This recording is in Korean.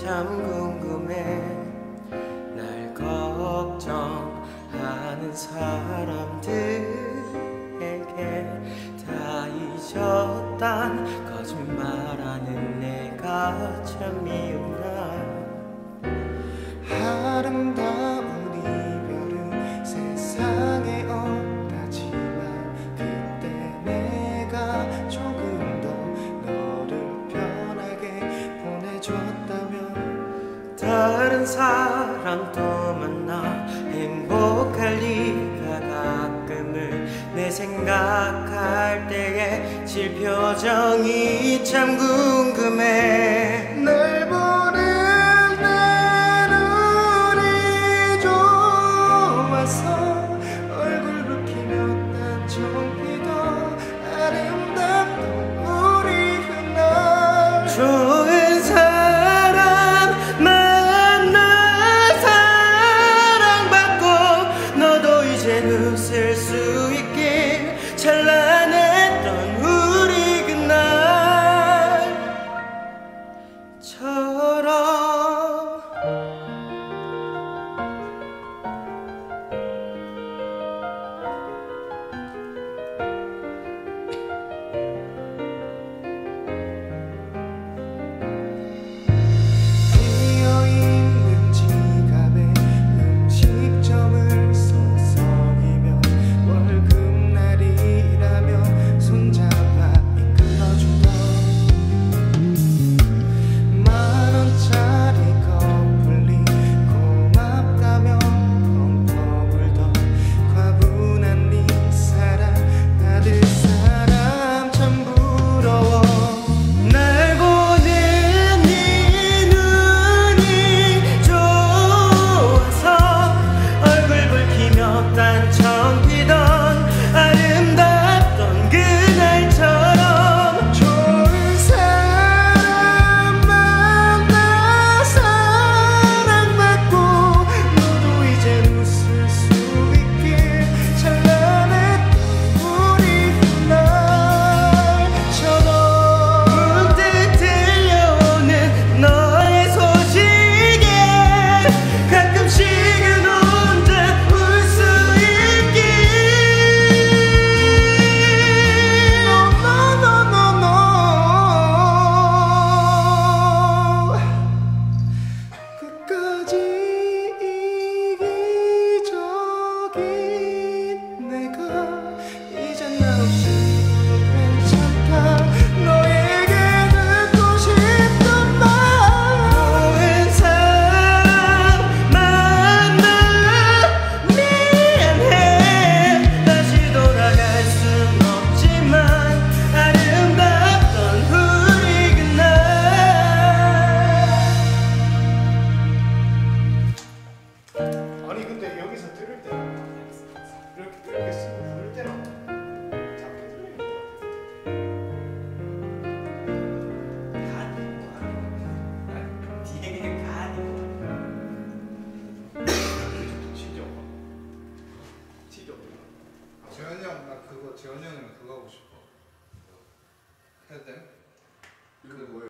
참 궁금해. 날 걱정하는 사람들에게 다 잊었단 거짓말하는 내가 참 미운다. 아름다운 이별은 세상에 없다지만 그때 내가 조금 더 너를 편하게 보내줬다면 다른 사람 또 만나 행복할 리가. 가끔은 내 생각할 때에 질 표정이 참 궁금해. 날 보는 내 눈이 좋아서 얼굴 붉히며 단청 피던 아름답던 우리 그날. 좋은 사람 만나 사랑받고 너도 이젠 웃을 수 있길. 찬란했던 우리 그날처럼. 비어있는 지갑에 음식점을 서성이며 월급날이라며 손잡아 이끌어주던 10,000원짜리 커플링 고맙다며 펑펑 울던 과분한 네 사랑 받을 사람 참 부러워. 날 보는 네 눈이 좋아서 얼굴 붉히며 단청 피던 아름답던 그날처럼. 좋은 사람 만나 사랑받고 너도 이젠 웃을 수 있길. 찬란했던 우리 그날처럼. 문득 들려오는 너의 소식에 가끔씩은 혼자 울 수 있길. 끝까지 이기적인 내가 이젠 나 없이도 괜찮다. 너에게 듣고 싶던 말. 좋은 사람 만나 미안해. 다시 돌아갈 순 없지만 아름답던 우리 그날. 아니 근데 여기서 들을 때는 이렇게 쓰고 부를 때는 작게 들리는 것 같아. 뒤에 그냥 가니. 지죠. 재현이 형, 나 그거 재현이 형이랑 그거 하고 싶어. 해도 돼? 이거 뭐야?